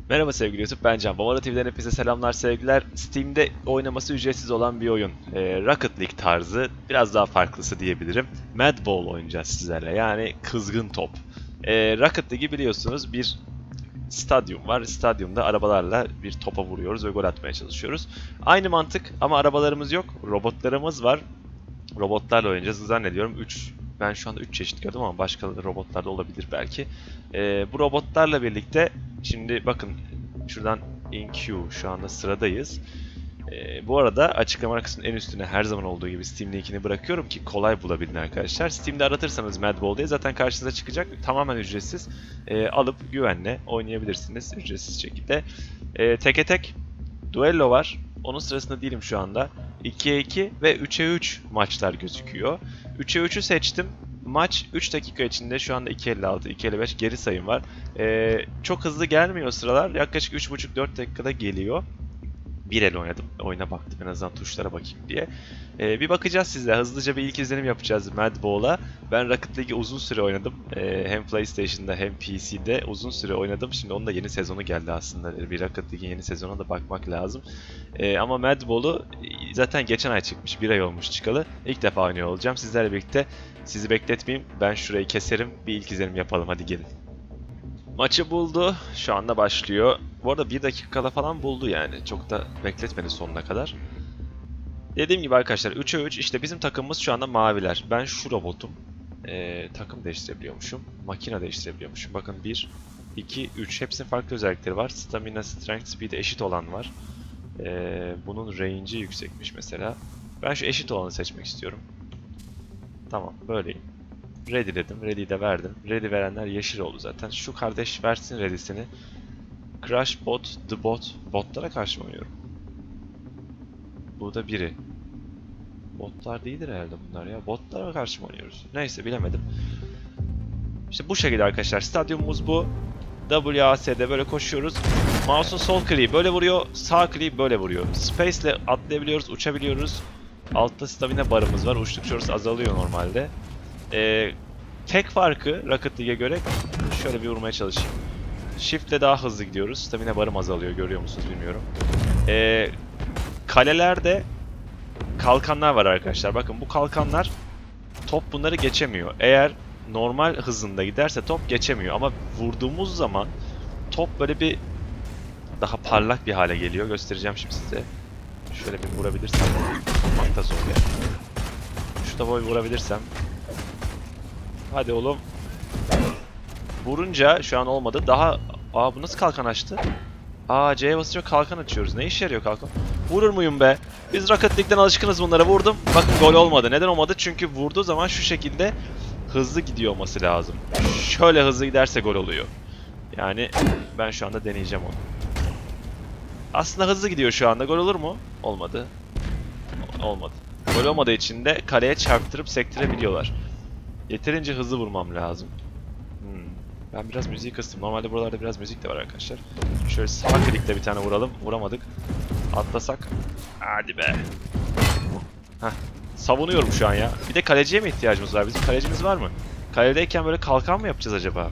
Merhaba sevgili YouTube, ben Can. Valorant TV'den hepinize selamlar, sevgiler. Steam'de oynaması ücretsiz olan bir oyun. Rocket League tarzı, biraz daha farklısı diyebilirim. Mad Ball oynayacağız sizlerle, yani kızgın top. Rocket League'i biliyorsunuz, bir stadyum var. Stadyumda arabalarla bir topa vuruyoruz ve gol atmaya çalışıyoruz. Aynı mantık ama arabalarımız yok, robotlarımız var. Robotlarla oynayacağız zannediyorum. Ben şu anda 3 çeşit gördüm ama başka robotlar da olabilir belki. Bu robotlarla birlikte şimdi bakın şuradan in queue, şu anda sıradayız. Bu arada açıklama kısmının en üstüne her zaman olduğu gibi Steam linkini bırakıyorum ki kolay bulabilin arkadaşlar. Steam'de aratırsanız Mad Ball diye zaten karşınıza çıkacak. Tamamen ücretsiz. Alıp güvenle oynayabilirsiniz ücretsiz şekilde. Teke tek duello var. Onun sırasında değilim şu anda. 2'ye 2 ve 3'e 3 maçlar gözüküyor. 3'e 3'ü seçtim. Maç 3 dakika içinde şu anda 2.56, 2.55 geri sayım var. Çok hızlı gelmiyor sıralar. Yaklaşık 3.5-4 dakikada geliyor. Bir el oynadım. Oyuna baktım en azından tuşlara bakayım diye. Bir bakacağız sizle. Hızlıca bir ilk izlenim yapacağız Mad Ball'a. Ben Rocket League'i uzun süre oynadım. Hem PlayStation'da hem PC'de uzun süre oynadım. Şimdi onun da yeni sezonu geldi aslında. Bir Rocket League'in yeni sezonuna da bakmak lazım. Ama Mad Ball'u zaten geçen ay çıkmış. Bir ay olmuş çıkalı. İlk defa oynuyor olacağım. Sizlerle birlikte sizi bekletmeyeyim. Ben şurayı keserim. Bir ilk izlenim yapalım. Hadi gelin. Maçı buldu. Şu anda başlıyor. Bu arada 1 dakikada falan buldu yani. Çok da bekletmedi sonuna kadar. Dediğim gibi arkadaşlar 3'e 3. İşte bizim takımımız şu anda maviler. Ben şu robotum. Takım değiştirebiliyormuşum. Makine değiştirebiliyormuşum. Bakın 1, 2, 3. Hepsinin farklı özellikleri var. Stamina, Strength, Speed eşit olan var. Bunun range'i yüksekmiş mesela. Ben şu eşit olanı seçmek istiyorum. Tamam, böyleyim. Ready dedim. Ready'yi de verdim. Ready verenler yeşil oldu zaten. Şu kardeş versin ready'sini. Crash bot, the bot. Botlara karşı mı oynuyorum? Bu da biri. Botlar değildir herhalde bunlar ya. Botlara karşı mı oynuyoruz? Neyse, bilemedim. İşte bu şekilde arkadaşlar. Stadyumumuz bu. WAS'de böyle koşuyoruz. Mouse'un sol kliği böyle vuruyor. Sağ kliği böyle vuruyor. Space ile atlayabiliyoruz, uçabiliyoruz. Altta stamina barımız var. Uçtukça orası azalıyor normalde. Tek farkı Rocket League'e göre, şöyle bir vurmaya çalışayım. Shift ile daha hızlı gidiyoruz. Stamina barım azalıyor, görüyor musunuz bilmiyorum. Kalelerde kalkanlar var arkadaşlar. Bakın bu kalkanlar, top bunları geçemiyor. Eğer normal hızında giderse top geçemiyor. Ama vurduğumuz zaman top böyle bir daha parlak bir hale geliyor. Göstereceğim şimdi size. Şöyle bir vurabilirsem. Vurmak da zor yani. Şu topa vurabilirsem. Hadi oğlum. Vurunca şu an olmadı. Daha... Bu nasıl kalkan açtı? C'ye basınca kalkan açıyoruz. Ne işe yarıyor kalkan? Vurur muyum be? Biz Rocket League'den alışkınız bunlara. Vurdum. Bakın gol olmadı. Neden olmadı? Çünkü vurduğu zaman şu şekilde hızlı gidiyor olması lazım. Şöyle hızlı giderse gol oluyor. Yani ben şu anda deneyeceğim onu. Aslında hızlı gidiyor şu anda. Gol olur mu? Olmadı. Olmadı. Gol olmadığı için de kaleye çarptırıp sektirebiliyorlar. Yeterince hızlı vurmam lazım. Ben biraz müziği kıstım. Normalde buralarda biraz müzik de var arkadaşlar. Şöyle sağ klikle bir tane vuralım. Vuramadık. Atlasak. Hadi be. Heh. Savunuyorum şu an ya. Bir de kaleciye mi ihtiyacımız var? Bizim kalecimiz var mı? Kaledeyken böyle kalkan mı yapacağız acaba?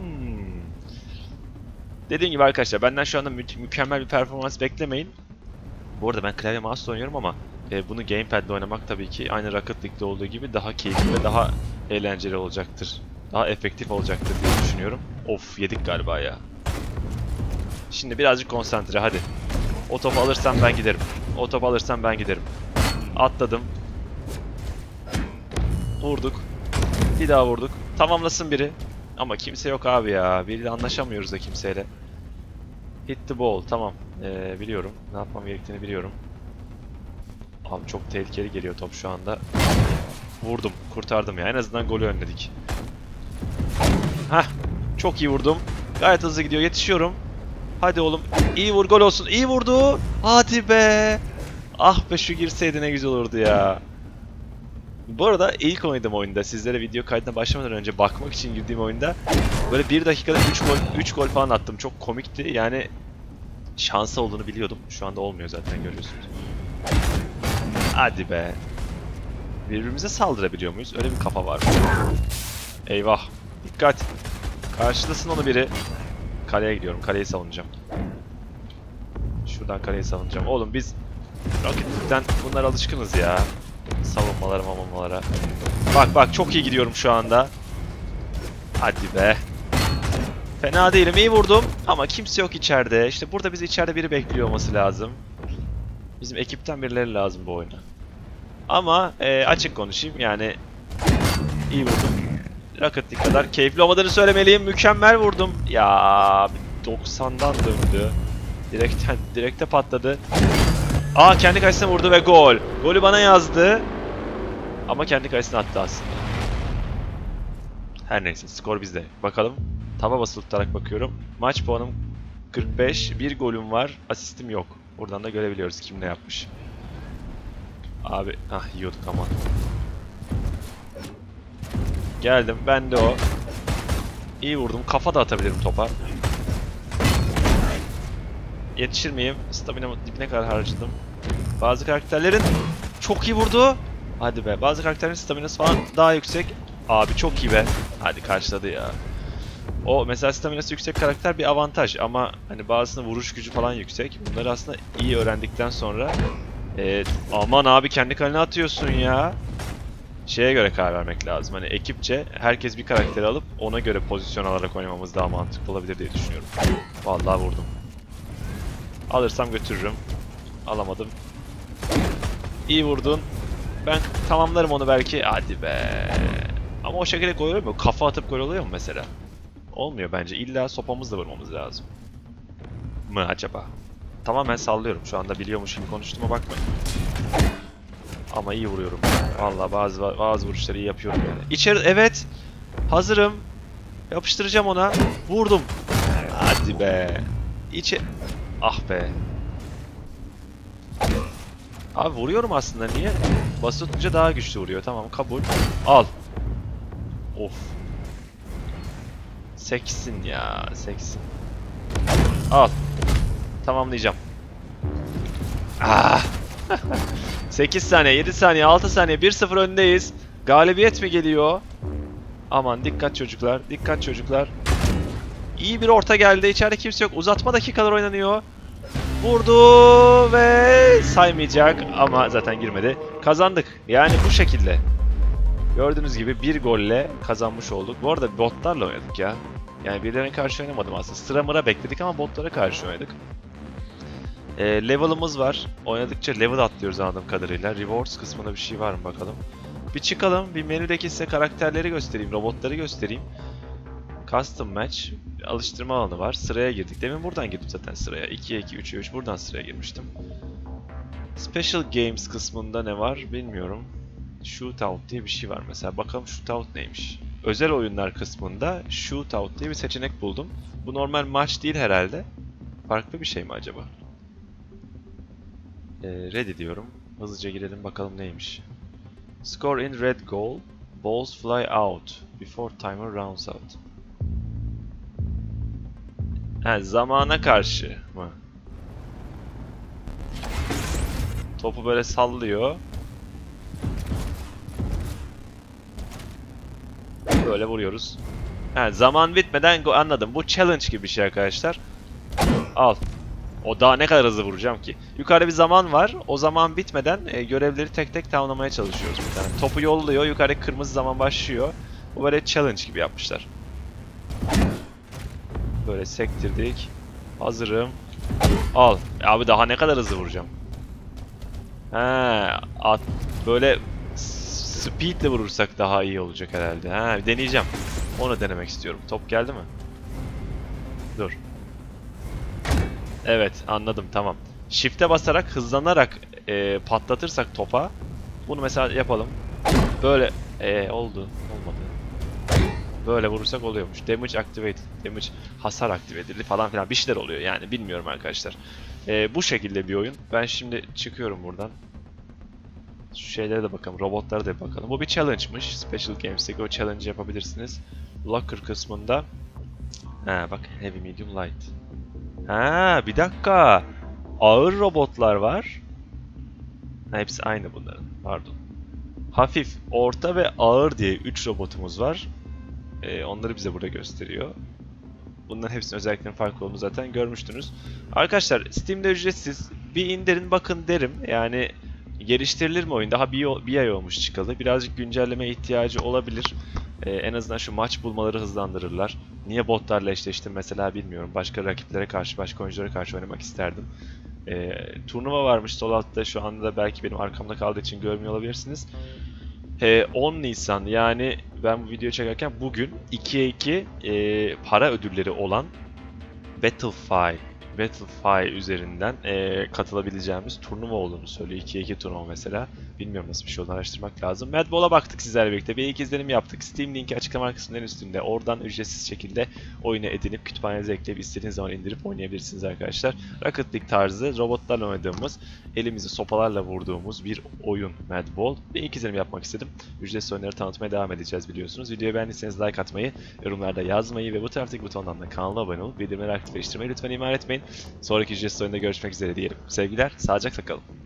Dediğim gibi arkadaşlar, benden şu anda mükemmel bir performans beklemeyin. Bu arada ben klavye mouse oynuyorum ama bunu gamepad'le oynamak tabii ki aynı Rocket League'de olduğu gibi daha keyifli ve daha eğlenceli olacaktır. Daha efektif olacaktır diye düşünüyorum. Of, yedik galiba ya. Şimdi birazcık konsantre, hadi. O topu alırsam ben giderim. O topu alırsam ben giderim. Atladım. Vurduk. Bir daha vurduk. Tamamlasın biri. Ama kimse yok abi ya. Biriyle anlaşamıyoruz da kimseyle. Hit the ball. Tamam. Biliyorum. Ne yapmam gerektiğini biliyorum. Abi çok tehlikeli geliyor top şu anda. Vurdum. Kurtardım ya. En azından golü önledik. Heh. Çok iyi vurdum. Gayet hızlı gidiyor. Yetişiyorum. Hadi oğlum. İyi vur. Gol olsun. İyi vurdu. Hadi be. Ah be, şu girseydi ne güzel olurdu ya. Bu arada ilk oynadığım oyunda, sizlere video kaydına başlamadan önce bakmak için girdiğim oyunda böyle 1 dakikada 3 gol falan attım. Çok komikti. Yani şansı olduğunu biliyordum. Şu anda olmuyor zaten, görüyorsunuz. Hadi be. Birbirimize saldırabiliyor muyuz? Öyle bir kafa var. Eyvah. Dikkat. Karşılasın onu biri. kaleye gidiyorum. Kaleyi savunacağım. Şuradan kaleyi savunacağım. Oğlum biz Rocket League'den bunlara alışkınız ya. Savunmalara mamamalara. Bak bak çok iyi gidiyorum şu anda. Hadi be. Fena değilim, iyi vurdum ama kimse yok içeride. İşte burada bizi içeride biri bekliyor olması lazım. Bizim ekipten birileri lazım bu oyuna. Ama açık konuşayım yani iyi vurdum. Rocket League kadar keyifli olmadığını söylemeliyim. Mükemmel vurdum. Ya 90'dan döndü. Direkte patladı. Aa kendi kalesine vurdu ve gol. Golü bana yazdı. Ama kendi kalesine attı aslında. Her neyse skor bizde. Bakalım. Taba basılı tutarak bakıyorum. Maç puanım 45. Bir golüm var. Asistim yok. Buradan da görebiliyoruz kim ne yapmış. Abi yiyorduk ama. Geldim. Ben de o. İyi vurdum. Kafa da atabilirim topa. Yetişir miyim? Stamina'mı dibine kadar harcadım. Bazı karakterlerin çok iyi vurdu. Hadi be. Bazı karakterlerin staminası falan daha yüksek. Abi çok iyi be. Hadi karşıladı ya. O mesela staminası yüksek karakter bir avantaj ama hani bazısının vuruş gücü falan yüksek. Bunları aslında iyi öğrendikten sonra aman abi kendi kalene atıyorsun ya. Şeye göre karar vermek lazım. Hani ekipçe herkes bir karakteri alıp ona göre pozisyon alarak oynamamız daha mantıklı olabilir diye düşünüyorum. Vallahi vurdum. Alırsam götürürüm. Alamadım. İyi vurdun. Ben tamamlarım onu belki. Hadi be. Ama o şekilde gol oluyor mu? Kafa atıp gol oluyor mu mesela? Olmuyor bence. İlla sopamızla vurmamız lazım. Mı acaba? Tamamen sallıyorum. Şu anda biliyormuş gibi konuştuğuma bakmayın. Ama iyi vuruyorum. Vallahi bazı vuruşları iyi yapıyorum yani. İçeri evet. Hazırım. Yapıştıracağım ona. Vurdum. Hadi be. Ah be. Abi vuruyorum aslında. Niye? Basılı tutunca daha güçlü vuruyor. Tamam kabul. Al. Of. Seksin ya. Seksin. Al. Tamamlayacağım. Ah. 8 saniye, 7 saniye, 6 saniye, 1-0 öndeyiz. Galibiyet mi geliyor? Aman dikkat çocuklar, dikkat çocuklar. İyi bir orta geldi. İçeride kimse yok. Uzatma dakikalar oynanıyor. Vurdu ve saymayacak ama zaten girmedi. Kazandık. Yani bu şekilde. Gördüğünüz gibi bir golle kazanmış olduk. Bu arada botlarla oynadık ya. Yani birilerine karşı oynamadım aslında. Sıra mıra bekledik ama botlara karşı oynadık. Level'ımız var. Oynadıkça level atlıyoruz anladığım kadarıyla. Rewards kısmında bir şey var mı bakalım. Bir çıkalım. Bir menüdeki size karakterleri göstereyim. Robotları göstereyim. Custom Match. Alıştırma alanı var. Sıraya girdik. Demin buradan girdim zaten sıraya. 2'ye 2, 3'e 3. Buradan sıraya girmiştim. Special Games kısmında ne var bilmiyorum. Shootout diye bir şey var mesela. Bakalım Shootout neymiş. Özel oyunlar kısmında Shootout diye bir seçenek buldum. Bu normal maç değil herhalde. Farklı bir şey mi acaba? Ready diyorum. Hızlıca girelim bakalım neymiş. Score in red goal. Balls fly out before timer runs out. Ha, zamana karşı mı? Topu böyle sallıyor. Böyle vuruyoruz. Ha, zaman bitmeden anladım. Bu challenge gibi bir şey arkadaşlar. Al. O daha ne kadar hızlı vuracağım ki? Yukarıda bir zaman var. O zaman bitmeden görevleri tek tek tamamlamaya çalışıyoruz. Yani topu yolluyor. Yukarıdaki kırmızı zaman başlıyor. Bu böyle challenge gibi yapmışlar. Böyle sektirdik. Hazırım. Al. Abi daha ne kadar hızlı vuracağım? Ha, böyle speed ile vurursak daha iyi olacak herhalde. Ha, deneyeceğim. Onu denemek istiyorum. Top geldi mi? Dur. Evet, anladım, tamam. Shift'e basarak, hızlanarak patlatırsak topa. Bunu mesela yapalım. Böyle oldu. Olmadı. Böyle vurursak oluyormuş. Damage activated. Damage hasar aktive edildi falan filan. Bir şeyler oluyor yani. Bilmiyorum arkadaşlar. Bu şekilde bir oyun. Ben şimdi çıkıyorum buradan. Şu şeylere de bakalım. Robotlara da bakalım. Bu bir challenge'mış. Special Games'teki o challenge yapabilirsiniz. Locker kısmında. Ha bak. Heavy, medium, light. Ha bir dakika. Ağır robotlar var. Ha, hepsi aynı bunların. Pardon. Hafif, orta ve ağır diye 3 robotumuz var. Onları bize burada gösteriyor. Bunların hepsinin özelliklerinin farklı olduğunu zaten görmüştünüz. Arkadaşlar Steam'de ücretsiz. Bir indirin bakın derim. Yani geliştirilir mi oyun? Daha bir ay olmuş çıkalı. Birazcık güncelleme ihtiyacı olabilir. En azından şu maç bulmaları hızlandırırlar. Niye botlarla eşleştim mesela bilmiyorum. Başka rakiplere karşı, başka oyunculara karşı oynamak isterdim. Turnuva varmış sol altta, şu anda belki benim arkamda kaldığı için görmüyor olabilirsiniz. 10 Nisan, yani ben bu videoyu çekerken bugün 2'ye 2 para ödülleri olan Battlefy üzerinden katılabileceğimiz turnuva olduğunu söylüyor. 2'ye 2 turnuva mesela. Bilmiyorum nasıl bir şey olduğunu araştırmak lazım. Mad Ball'a baktık sizlerle birlikte. Bir iki izlenim yaptık. Steam linki açıklama kısmının üstünde. Oradan ücretsiz şekilde oyunu edinip kütüphanenize ekleyip istediğiniz zaman indirip oynayabilirsiniz arkadaşlar. Rocket League tarzı robotlarla oynadığımız, elimizi sopalarla vurduğumuz bir oyun Mad Ball. Bir iki izlenim yapmak istedim. Ücretsiz oyunları tanıtmaya devam edeceğiz biliyorsunuz. Videoyu beğendiyseniz like atmayı, yorumlarda yazmayı ve bu taraftaki butondan da kanala abone olup bildirimleri aktifleştirmeyi lütfen ihmal etmeyin. Sonraki ücretsiz oyunda görüşmek üzere diyelim. Sevgiler, sağlıcakla kalın.